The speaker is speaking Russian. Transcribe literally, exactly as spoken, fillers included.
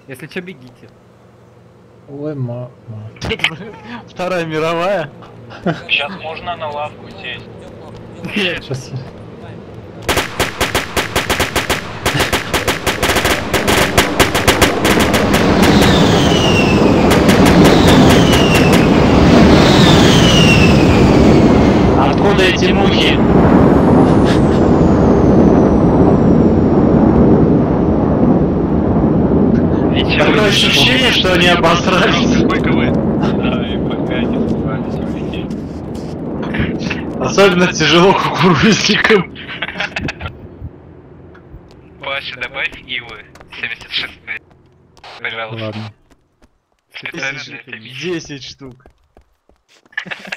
Если что, бегите. Ой, мама. Вторая мировая. Сейчас можно на лавку сесть. Сейчас. Откуда эти мухи? Такое ощущение, что они обосрались. Сколько вы? Да, и пока не собрались улететь. Особенно тяжело кукурузникам. Паша, добавь Ивы. семьдесят шесть. Пожалуйста. Ладно. Специально для этой миссии. десять штук.